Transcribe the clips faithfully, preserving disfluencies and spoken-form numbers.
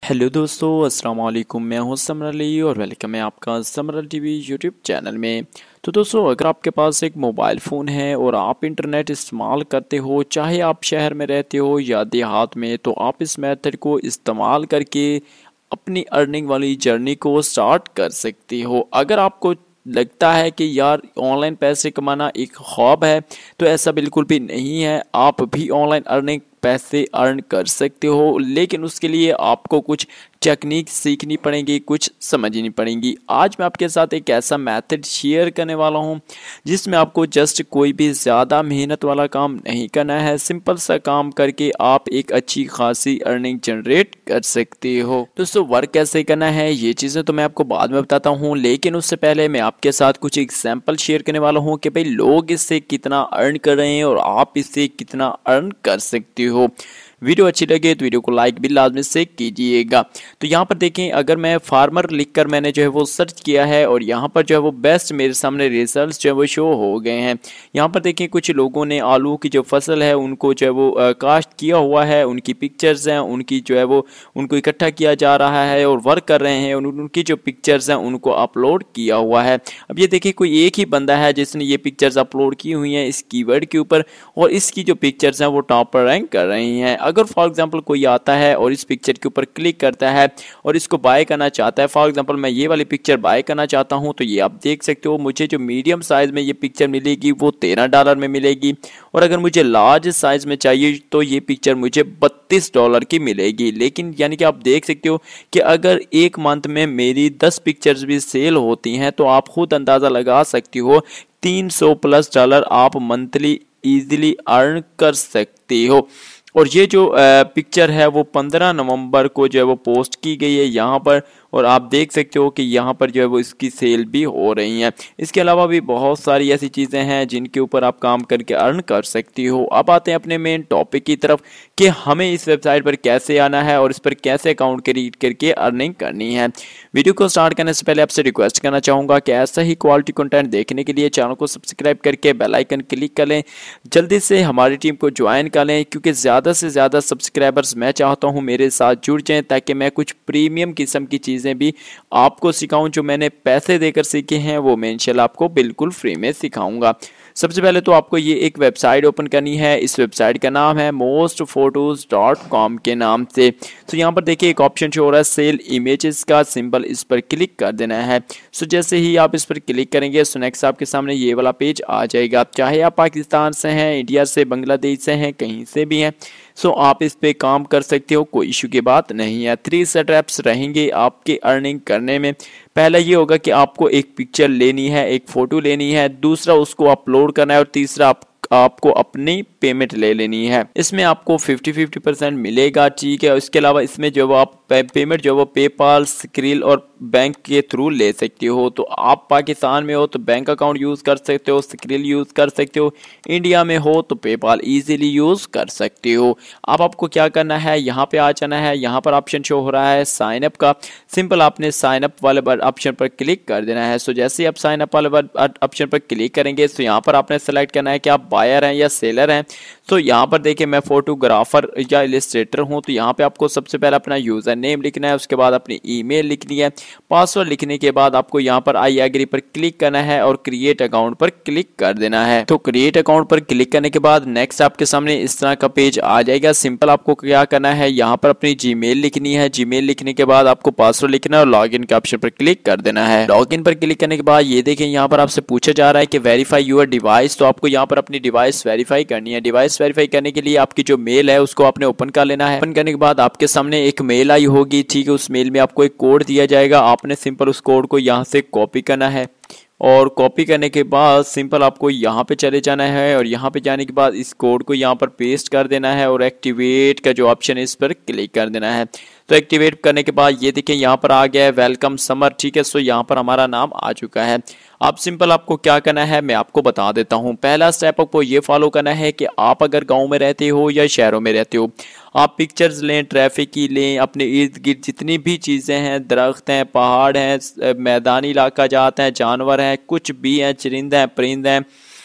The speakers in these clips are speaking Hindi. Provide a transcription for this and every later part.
हेलो दोस्तों, अस्सलाम वालेकुम। मैं हूं समर अली और वेलकम है आपका Samar Ali TV YouTube channel में। तो दोस्तों, अगर आपके पास एक मोबाइल फ़ोन है और आप इंटरनेट इस्तेमाल करते हो, चाहे आप शहर में रहते हो या देहात में, तो आप इस मेथड को इस्तेमाल करके अपनी अर्निंग वाली जर्नी को स्टार्ट कर सकते हो। अगर आपको लगता है कि यार ऑनलाइन पैसे कमाना एक ख्वाब है, तो ऐसा बिल्कुल भी नहीं है। आप भी ऑनलाइन अर्निंग पैसे अर्न कर सकते हो, लेकिन उसके लिए आपको कुछ टेक्निक सीखनी पड़ेगी, कुछ समझनी पड़ेगी। आज मैं आपके साथ एक ऐसा मेथड शेयर करने वाला हूं जिसमें आपको जस्ट कोई भी ज़्यादा मेहनत वाला काम नहीं करना है। सिंपल सा काम करके आप एक अच्छी खासी अर्निंग जनरेट कर सकते हो। दोस्तों, वर्क कैसे करना है ये चीज़ें तो मैं आपको बाद में बताता हूँ, लेकिन उससे पहले मैं आपके साथ कुछ एग्जाम्पल शेयर करने वाला हूँ कि भाई लोग इससे कितना अर्न कर रहे हैं और आप इससे कितना अर्न कर सकते हो। वीडियो अच्छी लगे तो वीडियो को लाइक भी लाजमी से कीजिएगा। तो यहाँ पर देखें, अगर मैं फार्मर लिखकर मैंने जो है वो सर्च किया है और यहाँ पर जो है वो बेस्ट मेरे सामने रिजल्ट्स जो है वो शो हो गए हैं। यहाँ पर देखें, कुछ लोगों ने आलू की जो फसल है उनको जो है वो कास्ट किया हुआ है, उनकी पिक्चर्स हैं, उनकी जो है वो उनको इकट्ठा किया जा रहा है और वर्क कर रहे हैं, उनकी जो पिक्चर्स हैं उनको अपलोड किया हुआ है। अब ये देखिए, कोई एक ही बंदा है जिसने ये पिक्चर्स अपलोड की हुई हैं इस कीवर्ड के ऊपर, और इसकी जो पिक्चर्स हैं वो टॉप पर रैंक कर रही हैं। अगर फॉर एग्जांपल कोई आता है और इस पिक्चर के ऊपर क्लिक करता है और इसको बाय करना चाहता है, फॉर एग्जांपल मैं ये वाली पिक्चर बाय करना चाहता हूं, तो ये आप देख सकते हो मुझे जो मीडियम साइज में ये पिक्चर मिलेगी वो तेरह डॉलर में मिलेगी, और अगर मुझे लार्ज साइज में चाहिए तो ये पिक्चर मुझे बत्तीस डॉलर की मिलेगी। लेकिन यानी कि आप देख सकते हो कि अगर एक मंथ में मेरी दस पिक्चर्स भी सेल होती हैं तो आप खुद अंदाजा लगा सकते हो तीन सौ प्लस डॉलर आप मंथली इजीली अर्न कर सकते हो। और ये जो पिक्चर है वो पंद्रह नवंबर को जो है वो पोस्ट की गई है यहाँ पर, और आप देख सकते हो कि यहाँ पर जो है वो इसकी सेल भी हो रही हैं। इसके अलावा भी बहुत सारी ऐसी चीज़ें हैं जिनके ऊपर आप काम करके अर्न कर सकती हो। अब आते हैं अपने मेन टॉपिक की तरफ कि हमें इस वेबसाइट पर कैसे आना है और इस पर कैसे अकाउंट क्रिएट करके अर्निंग करनी है। वीडियो को स्टार्ट करने से पहले आपसे रिक्वेस्ट करना चाहूँगा कि ऐसा ही क्वालिटी कंटेंट देखने के लिए चैनल को सब्सक्राइब करके बेल आइकन क्लिक कर लें, जल्दी से हमारी टीम को ज्वाइन कर लें, क्योंकि ज़्यादा से ज़्यादा सब्सक्राइबर्स मैं चाहता हूँ मेरे साथ जुड़ जाएँ, ताकि मैं कुछ प्रीमियम किस्म की चीज़ें भी आपको सिखाऊं। जो मैंने पैसे देकर सीखे हैं वो मैं इंशाल्लाह आपको बिल्कुल फ्री में सिखाऊंगा। सबसे पहले तो आपको ये एक वेबसाइट ओपन करनी है। इस वेबसाइट का नाम है मोस्ट फोटोज डॉट कॉम के नाम से। तो यहाँ पर देखिए एक ऑप्शन शो हो रहा है सेल इमेजेस का सिंबल, इस पर क्लिक कर देना है। सो जैसे ही आप इस पर क्लिक करेंगे सो नेक्स्ट आपके सामने ये वाला पेज आ जाएगा। चाहे आप पाकिस्तान से हैं, इंडिया से, बांग्लादेश से हैं, कहीं से भी हैं, सो आप इस पे काम कर सकते हो, कोई इशू की बात नहीं है। थ्री स्टेप्स रहेंगे आपके अर्निंग करने में। पहला ये होगा कि आपको एक पिक्चर लेनी है, एक फ़ोटो लेनी है, दूसरा उसको अपलोड करना है, और तीसरा आप आपको अपनी पेमेंट ले लेनी है। इसमें आपको फिफ्टी फिफ्टी परसेंट मिलेगा, ठीक है। इसके अलावा इसमें जो आप पे, पेमेंट जो वो पेपाल, स्क्रिल और बैंक के थ्रू ले सकते हो। तो आप पाकिस्तान में हो तो बैंक अकाउंट यूज़ कर सकते हो, स्क्रिल यूज़ कर सकते हो, इंडिया में हो तो पेपाल इजीली यूज़ कर सकते हो। अब आपको क्या करना है, यहाँ पे आ जाना है। यहाँ पर ऑप्शन शो हो रहा है साइन अप का, सिंपल आपने साइन अप वाले ऑप्शन पर क्लिक कर देना है। सो जैसे ही आप साइन अप वाले ऑप्शन पर क्लिक करेंगे तो यहाँ पर आपने सेलेक्ट करना है कि आप बायर हैं या सेलर हैं। तो यहाँ पर देखिए मैं फोटोग्राफर या इलस्ट्रेटर हूँ, तो यहाँ पे आपको सबसे पहले अपना यूज़र नेम लिखना है, उसके बाद अपनी ईमेल लिखनी है, पासवर्ड लिखने के बाद आपको यहाँ पर आई एग्री पर क्लिक करना है और क्रिएट अकाउंट पर क्लिक कर देना है। तो क्रिएट अकाउंट पर क्लिक करने के बाद नेक्स्ट आपके सामने इस तरह का पेज आ जाएगा। सिंपल आपको क्या करना है, यहाँ पर अपनी जीमेल लिखनी है, जीमेल लिखने के बाद आपको पासवर्ड लिखना है और लॉगिन के ऑप्शन पर क्लिक कर देना है। लॉगिन पर क्लिक करने के बाद ये देखें यहाँ पर आपसे पूछा जा रहा है कि वेरीफाई यूर डिवाइस, तो आपको यहाँ पर अपनी डिवाइस वेरीफाई करनी है। डिवाइस वेरीफाई करने के लिए आपकी जो मेल है उसको आपने ओपन कर लेना है। ओपन करने के बाद आपके सामने एक मेल आई होगी, ठीक है। उस मेल में आपको एक कोड दिया जाएगा, आपने सिंपल उस कोड को यहाँ से कॉपी करना है, और कॉपी करने के बाद सिंपल आपको यहाँ पे चले जाना है, और यहाँ पे जाने के बाद इस कोड को यहाँ पर पेस्ट कर देना है और एक्टिवेट का जो ऑप्शन है इस पर क्लिक कर देना है। तो एक्टिवेट करने के बाद ये देखिए यहाँ पर आ गया है वेलकम समर, ठीक है। सो यहाँ पर हमारा नाम आ चुका है। अब सिंपल आपको क्या करना है मैं आपको बता देता हूँ। पहला स्टेप आपको ये फॉलो करना है कि आप अगर गांव में रहते हो या शहरों में रहते हो, आप पिक्चर्स लें, ट्रैफिक की लें, अपने इर्द गिर्द जितनी भी चीज़ें हैं, दरख्त हैं, पहाड़ हैं, मैदानी इलाका जाते हैं, जानवर हैं, कुछ भी हैं, चरिंद हैं, परिंद हैं,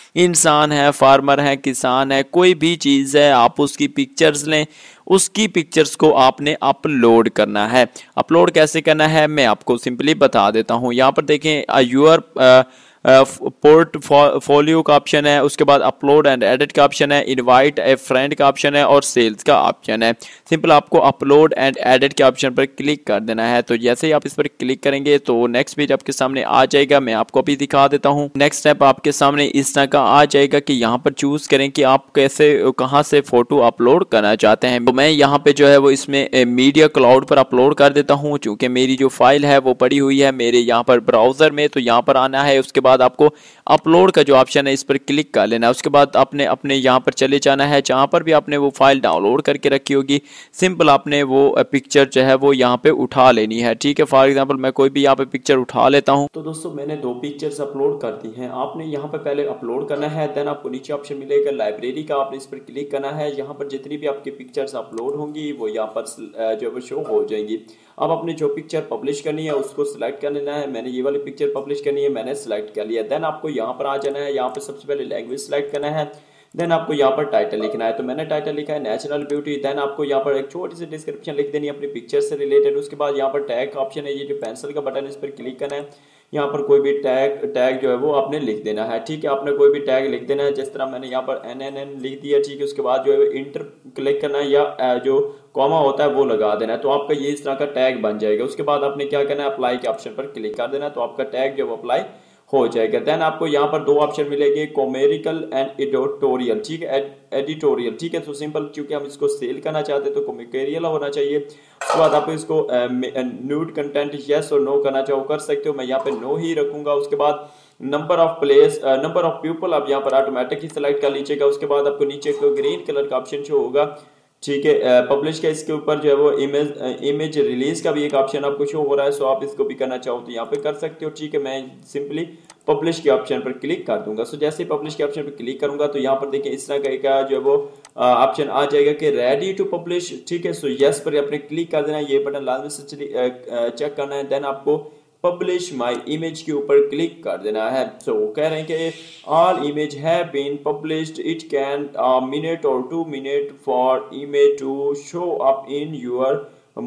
इंसान है, फार्मर है, किसान है, कोई भी चीज़ है, आप उसकी पिक्चर्स लें, उसकी पिक्चर्स को आपने अपलोड करना है। अपलोड कैसे करना है मैं आपको सिंपली बता देता हूँ। यहाँ पर देखें यूर पोर्टफोलियो का ऑप्शन है, उसके बाद अपलोड एंड एडिट का ऑप्शन है, इनवाइट ए फ्रेंड का ऑप्शन है और सेल्स का ऑप्शन है। सिंपल आपको अपलोड एंड एडिट के ऑप्शन पर क्लिक कर देना है। तो जैसे ही आप इस पर क्लिक करेंगे तो नेक्स्ट पेज आपके सामने आ जाएगा। मैं आपको अभी दिखा देता हूँ। नेक्स्ट स्टेप आपके सामने इस तरह का आ जाएगा कि यहाँ पर चूज करें कि आप कैसे कहाँ से फोटो अपलोड करना चाहते हैं। तो मैं यहाँ पे जो है वो इसमें मीडिया क्लाउड पर अपलोड कर देता हूँ, चूंकि मेरी जो फाइल है वो पड़ी हुई है मेरे यहाँ पर ब्राउजर में। तो यहाँ पर आना है, उसके बाद आपको अपलोड का जो ऑप्शन है इस पर क्लिक कर लेना है। उसके बाद आपने अपने यहाँ पर चले जाना है जहाँ पर भी आपने वो फाइल डाउनलोड करके रखी होगी। सिंपल आपने वो पिक्चर जो है वो यहाँ पे उठा लेनी है, ठीक है। फॉर एग्जांपल मैं कोई भी यहाँ पे पिक्चर उठा लेता हूँ। तो दोस्तों मैंने दो पिक्चर्स अपलोड कर दी हैं। आपने यहाँ पे पहले अपलोड करना है, देन आपको नीचे ऑप्शन मिलेगा लाइब्रेरी का, आपने इस पर क्लिक करना है। यहाँ पर जितनी भी आपकी पिक्चर्स अपलोड होंगी वो यहाँ पर जो है शो हो जाएंगी। अब आपने जो पिक्चर पब्लिश करनी है उसको सिलेक्ट कर लेना है। मैंने ये वाली पिक्चर पब्लिश करनी है, मैंने सिलेक्ट कर लिया। देन आपको यहाँ पर आ जाना है, यहाँ पर सबसे पहले लैंग्वेज सिलेक्ट करना है। देन आपको यहाँ पर टाइटल लिखना है, तो मैंने टाइटल लिखा है नेचुरल ब्यूटी। देन आपको यहाँ पर एक छोटी सी डिस्क्रिप्शन लिख देनी है अपनी पिक्चर से रिलेटेड। उसके बाद यहाँ पर टैग का ऑप्शन है, ये जो पेंसिल का बटन है इस पर क्लिक करना है। यहाँ पर कोई भी टैग टैग जो है वो आपने लिख देना है, ठीक है। आपने कोई भी टैग लिख देना है, जिस तरह मैंने यहाँ पर एन एन एन लिख दिया, ठीक है। उसके बाद जो है इंटर क्लिक करना है या जो कॉमा होता है वो लगा देना है, तो आपका ये इस तरह का टैग बन जाएगा। उसके बाद आपने क्या करना है, अप्लाई के ऑप्शन पर क्लिक कर देना है, तो आपका टैग जो अप्लाई हो जाएगा। देन आपको यहाँ पर दो ऑप्शन मिलेंगे, कॉमेरिकल एंड एडिटोरियल, ठीक है, एडिटोरियल, ठीक है। तो सिंपल क्योंकि हम इसको सेल करना चाहते हैं तो कॉमेरिकल होना चाहिए। उसके बाद आप इसको न्यूड कंटेंट यस और नो करना चाहो कर सकते हो, मैं यहाँ पे नो ही रखूंगा। उसके बाद number of place number of people आप यहाँ पर ऑटोमेटिक ही सिलेक्ट कर लीजिएगा। उसके बाद आपको नीचे को ग्रीन कलर का ऑप्शन शो होगा, ठीक है, पब्लिश का। इसके ऊपर जो है वो इमेज इमेज रिलीज का भी एक ऑप्शन आपको शो हो रहा है, सो आप इसको भी करना चाहो तो यहाँ पे कर सकते हो, ठीक है। मैं सिंपली पब्लिश के ऑप्शन पर क्लिक कर दूंगा। सो जैसे ही पब्लिश के ऑप्शन पर क्लिक करूंगा तो यहाँ पर देखिए इस तरह का जो है वो ऑप्शन आ जाएगा कि रेडी टू पब्लिश, ठीक है। सो यस पर आपने क्लिक कर देना है, ये बटन लाजमी से चेक करना है। देन आपको पब्लिश माय इमेज के ऊपर क्लिक कर देना है। सो so, कह रहे हैं कि all image have been published, it can a minute और two minute for image to show up in your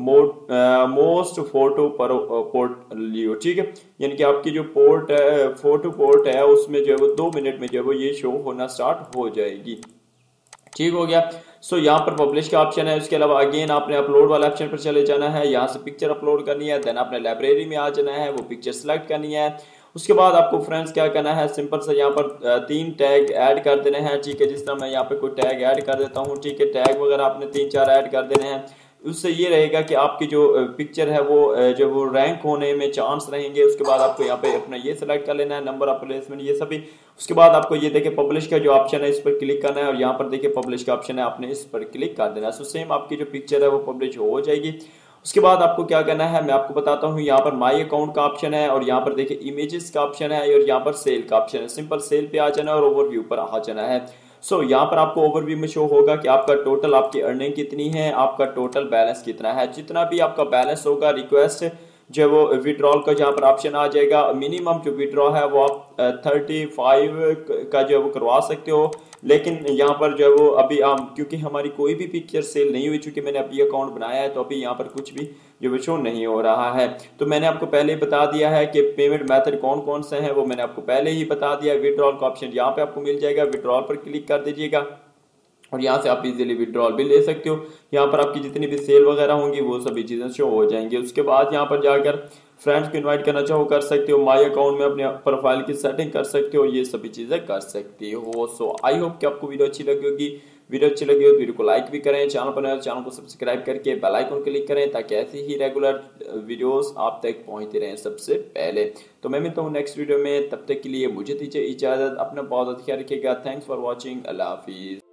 most photo portfolio, ठीक है। यानी कि आपकी जो पोर्ट है फोटो पोर्ट है उसमें जो है वो दो मिनट में जो है वो ये शो होना स्टार्ट हो जाएगी, ठीक हो गया। सो so, यहाँ पर पब्लिश का ऑप्शन है। उसके अलावा अगेन आपने अपलोड वाले ऑप्शन पर चले जाना है, यहाँ से पिक्चर अपलोड करनी है। देन आपने लाइब्रेरी में आ जाना है, वो पिक्चर सेलेक्ट करनी है। उसके बाद आपको फ्रेंड्स क्या करना है, सिंपल से यहाँ पर तीन टैग ऐड कर देने हैं, ठीक है। जिस तरह मैं यहाँ पे कोई टैग ऐड कर देता हूँ, ठीक है। टैग वगैरह आपने तीन चार ऐड कर देने हैं। उससे ये रहेगा कि आपकी जो पिक्चर है वो जो वो रैंक होने में चांस रहेंगे। उसके बाद आपको यहाँ पे अपना ये सिलेक्ट कर लेना है, नंबर ऑफ प्लेसमेंट ये सभी। उसके बाद आपको ये देखिए पब्लिश का जो ऑप्शन है इस पर क्लिक करना है और यहाँ पर देखिए पब्लिश का ऑप्शन है, आपने इस पर क्लिक कर देना है। सो सेम आपकी जो पिक्चर है वो पब्लिश हो जाएगी। उसके बाद आपको क्या करना है मैं आपको बताता हूँ। यहाँ पर माई अकाउंट का ऑप्शन है और यहाँ पर देखिए इमेजेस का ऑप्शन है और यहाँ पर सेल का ऑप्शन है। सिंपल सेल पे आ जाना और ओवरव्यू पर आ जाना है। सो so, यहाँ पर आपको ओवरव्यू में शो होगा कि आपका टोटल आपकी अर्निंग कितनी है, आपका टोटल बैलेंस कितना है। जितना भी आपका बैलेंस होगा रिक्वेस्ट जो वो विड्रॉल का जहाँ पर ऑप्शन आ जाएगा, मिनिमम जो विड्रॉ है वो आप थर्टी फाइव का जो है वो करवा सकते हो। लेकिन यहाँ पर जो है वो अभी आप क्योंकि हमारी कोई भी पिक्चर सेल नहीं हुई, चूंकि मैंने अभी अकाउंट बनाया है तो अभी यहाँ पर कुछ भी जो वो शो नहीं हो रहा है। तो मैंने आपको पहले ही बता दिया है कि पेमेंट मेथड कौन कौन से हैं, वो मैंने आपको पहले ही बता दिया। विड्रॉल का ऑप्शन यहाँ पे आपको मिल जाएगा, विड्रॉल पर क्लिक कर दीजिएगा और यहाँ से आप इजीली विड्रॉल भी ले सकते हो। यहाँ पर आपकी जितनी भी सेल वगैरह होंगी वो सभी चीज़ें शो हो जाएंगी। उसके बाद यहाँ पर जाकर फ्रेंड्स को इनवाइट करना चाहो कर सकते हो, माई अकाउंट में अपने प्रोफाइल की सेटिंग कर सकते हो, ये सभी चीज़ें कर सकते हो। सो आई होप कि आपको वीडियो अच्छी लगी होगी। वीडियो अच्छी लगी हो तो वीडियो को लाइक भी करें, चैनल पर नए चैनल को सब्सक्राइब करके बेल आइकन क्लिक करें ताकि ऐसी ही रेगुलर वीडियोस आप तक पहुंचते रहें सबसे पहले। तो मैं मिलता हूँ नेक्स्ट वीडियो में, तब तक के लिए मुझे दीजिए इजाज़त, अपना बहुत ख्याल रखिएगा। थैंक्स फॉर वॉचिंग, अल्लाह हाफिज़।